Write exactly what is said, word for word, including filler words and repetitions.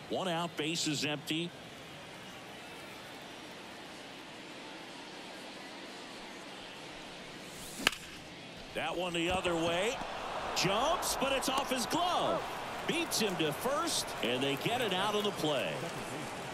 One out, base is empty. That one the other way. Jumps, but it's off his glove. Beats him to first, and they get it out of the play.